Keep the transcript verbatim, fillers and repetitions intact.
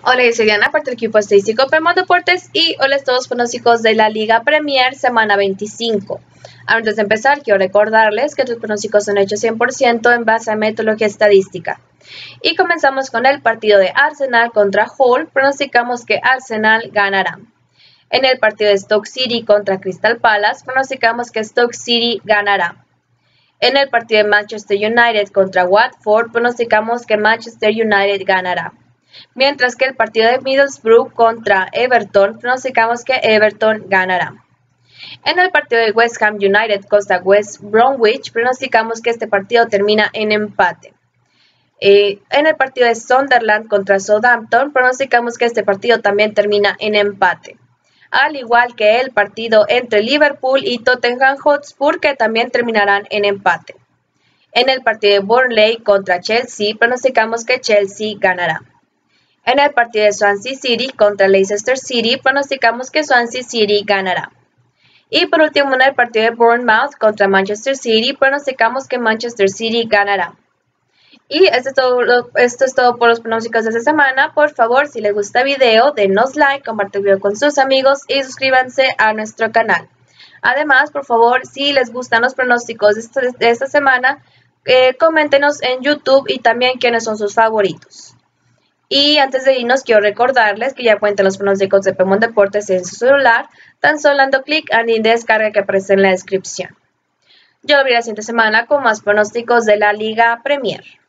Hola, yo soy Diana, parte del equipo estadístico Pemon Deportes y hola a todos los pronósticos de la Liga Premier semana veinticinco. Antes de empezar, quiero recordarles que estos pronósticos son hechos cien por ciento en base a metodología estadística. Y comenzamos con el partido de Arsenal contra Hull. Pronosticamos que Arsenal ganará. En el partido de Stoke City contra Crystal Palace, pronosticamos que Stoke City ganará. En el partido de Manchester United contra Watford, pronosticamos que Manchester United ganará. Mientras que el partido de Middlesbrough contra Everton, pronosticamos que Everton ganará. En el partido de West Ham United contra West Bromwich, pronosticamos que este partido termina en empate. Eh, en el partido de Sunderland contra Southampton, pronosticamos que este partido también termina en empate. Al igual que el partido entre Liverpool y Tottenham Hotspur, que también terminarán en empate. En el partido de Burnley contra Chelsea, pronosticamos que Chelsea ganará. En el partido de Swansea City contra Leicester City, pronosticamos que Swansea City ganará. Y por último, en el partido de Bournemouth contra Manchester City, pronosticamos que Manchester City ganará. Y esto es, todo, esto es todo por los pronósticos de esta semana. Por favor, si les gusta el video, denos like, compartan el video con sus amigos y suscríbanse a nuestro canal. Además, por favor, si les gustan los pronósticos de esta, de esta semana, eh, coméntenos en YouTube y también quiénes son sus favoritos. Y antes de irnos, quiero recordarles que ya cuentan los pronósticos de Pemon Deportes en su celular, tan solo dando clic al link de descarga que aparece en la descripción. Yo lo veré la siguiente semana con más pronósticos de la Liga Premier.